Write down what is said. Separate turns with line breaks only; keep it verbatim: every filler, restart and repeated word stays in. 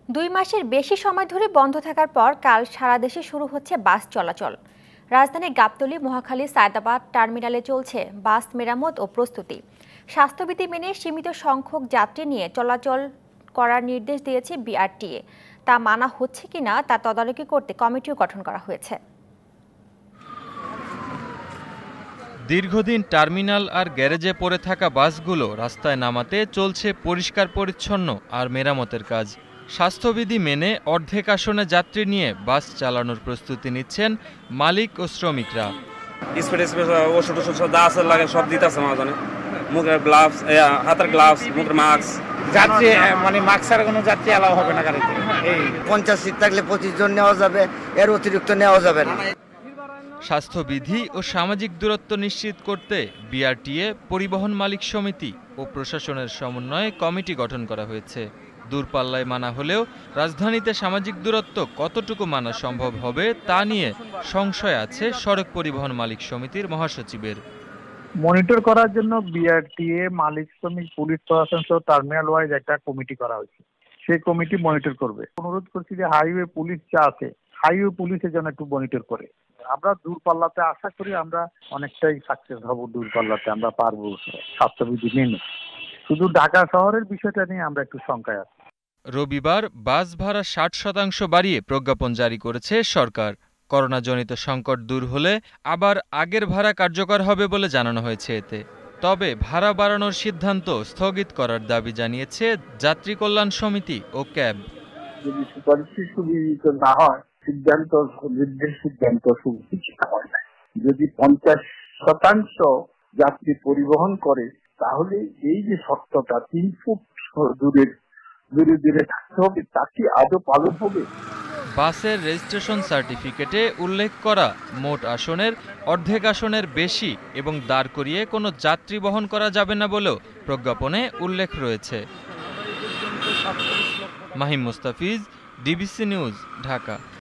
দুই মাসের বেশি সময় ধরে বন্ধ থাকার পর কাল সারা দেশে শুরু হচ্ছে বাস চলাচল। রাজধানীর গাবতলী, মহাখালী, সায়দাবাদ টার্মিনালে চলছে বাস মেরামত ও প্রস্তুতি। স্বাস্থ্যবিধি মেনে সীমিত সংখ্যক যাত্রী নিয়ে চলাচল করার নির্দেশ দিয়েছে বিআরটিএ। তা মানা হচ্ছে কিনা তা তদারকি করতে কমিটিও গঠন করা হয়েছে।
দীর্ঘদিন টার্মিনাল আর গ্যারেজে পড়ে থাকা বাসগুলো রাস্তায় নামাতে চলছে পরিষ্কার পরিচ্ছন্ন আর মেরামতের কাজ। স্বাস্থ্যবিধি মেনে অর্ধেক আসনে যাত্রী নিয়ে বাস চালানোর প্রস্তুতি নিচ্ছেন মালিক ও শ্রমিকরা।
ওষুধ ওষুধ যা আছে লাগে সব দিতেছে মাঝখানে, মুখের গ্লাভস, হাতের গ্লাভস, মুখের মাস্ক।
যাত্রী মানে মাস্ক ছাড়া কোনো যাত্রী এলাও হবে না গাড়িতে। এই
পঞ্চাশ সিট থাকলে পঁচিশ জন নেওয়া যাবে, এর অতিরিক্ত নেওয়া যাবে না।
স্বাস্থ্যবিধি ও সামাজিক দূরত্ব নিশ্চিত করতে বিআরটিএ, পরিবহন মালিক সমিতি ও প্রশাসনের সমন্বয়ে কমিটি গঠন করা হয়েছে। দূরপাল্লায় মানা হলেও রাজধানীতে সামাজিক দূরত্ব কতটুকু মানা সম্ভব হবে তা নিয়ে সংশয় আছে সড়ক পরিবহন মালিক সমিতির মহাসচিবের।
মনিটর করার জন্য বিআরটিএ, মালিক শ্রমিক, পুলিশ প্রশাসন সহ টার্মিনাল ওয়াইজ একটা কমিটি করা হয়েছে। সেই কমিটি মনিটর করবে। অনুরোধ করছি যে হাইওয়ে পুলিশ যা আছে, হাইওয়ে পুলিশের জন্য একটু মনিটর করে। আমরা দূরপাল্লাতে আশা করি আমরা অনেকটাই সাকসেস হব। দূরপাল্লাতে আমরা পারবো স্বাস্থ্যবিধি মেনে। শুধু ঢাকা শহরের বিষয়টা নিয়ে আমরা একটু শঙ্কায় আছি।
রবিবার বাস ভাড়া ষাট শতাংশ বাড়িয়ে প্রজ্ঞাপন জারি করেছে সরকার। করোনাজনিত সংকট দূর হলে আবার আগের ভাড়া কার্যকর হবে বলে জানানো হয়েছে এতে। তবে ভাড়া বাড়ানোর সিদ্ধান্ত স্থগিত করার দাবি জানিয়েছে যাত্রী কল্যাণ সমিতি ও ক্যাব।
যদি সুপারিশ সুবিধিত না হয়, সিদ্ধান্ত নির্দেশ সিদ্ধান্ত সুবিধিত হয় না। যদি পঞ্চাশ শতাংশ যাত্রী পরিবহন করে, তাহলে এই যে শর্তটা তিন ফুট দূরের দূরে দূরে থাকতে হবে, তা কি আদৌ পালন হবে?
বাসের রেজিস্ট্রেশন সার্টিফিকেটে উল্লেখ করা মোট আসনের অর্ধেক আসনের বেশি এবং দাঁড় করিয়ে কোনো যাত্রী বহন করা যাবে না বলেও প্রজ্ঞাপনে উল্লেখ রয়েছে। Mahim Mustafiz, DBC news, Dhaka.